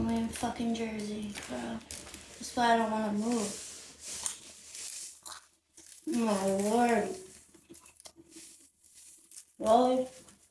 only in fucking Jersey, bro. That's why I don't want to move. My lord. Really?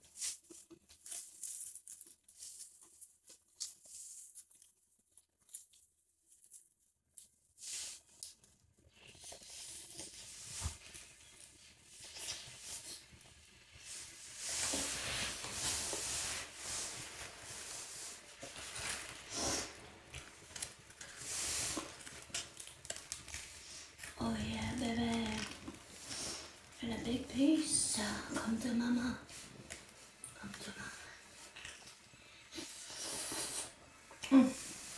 Oh yeah, baby. And a big piece. Come to mama. Come to mama.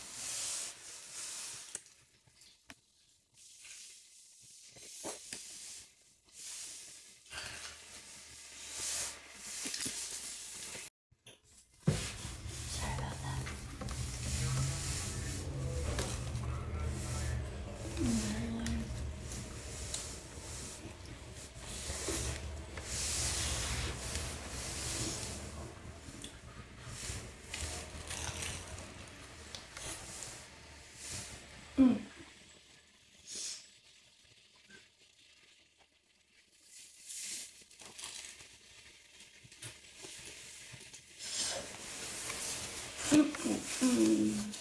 Sorry about that. Mm.